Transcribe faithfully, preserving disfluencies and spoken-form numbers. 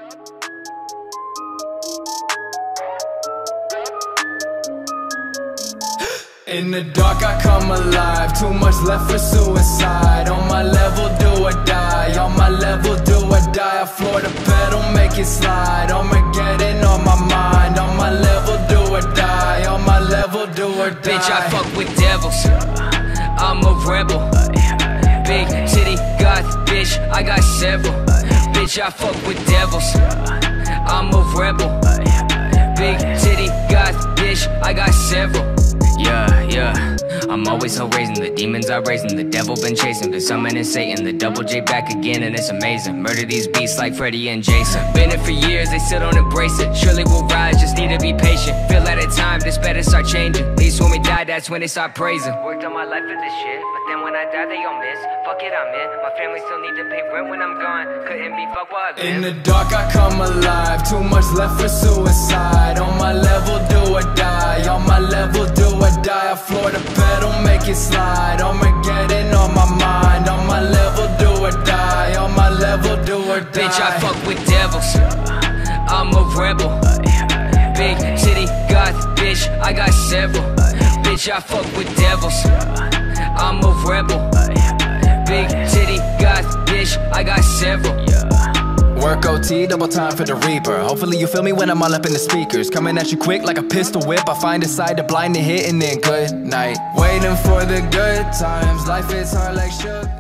In the dark I come alive, too much left for suicide. On my level, do or die, on my level, do or die. I floor the pedal, make it slide, Armageddon on my mind. On my level, do or die, on my level, do or die. Bitch, I fuck with devils, I'm a rebel. Big city goth, bitch, I got several. Bitch, I fuck with devils, I'm a rebel. Big city goth, bitch, I got several. Yeah, yeah, I'm always hell raising. The demons are raising, the devil been chasing. Been summoning Satan, the double J back again, and it's amazing. Murder these beats like Freddy and Jason. Been it for years, they still don't embrace it. Surely we'll rise, just need to be patient. Feel at a time, this better start changing. At least when we die, that's when they start praising. Worked on my life for this shit, but then when I die, they all miss. Fuck it, I'm in. My family still need to pay rent when I'm gone. Couldn't be fucked while I live. In the dark I come alive, too much left for suicide. On my level, do or die, on my level, do or die. I floor the pedal, make it slide, Armageddon on my mind. On my level, do or die, on my level, do or die. Bitch, I fuck with devils, I'm a rebel. Big city goth, bitch, I got several. Bitch, I fuck with devils, I'm a rebel. Big city goth, bitch, I got several. Work O T, double time for the reaper. Hopefully you feel me when I'm all up in the speakers. Coming at you quick like a pistol whip. I find a side to blind and hit and then good night. Waiting for the good times, life is hard like sugar.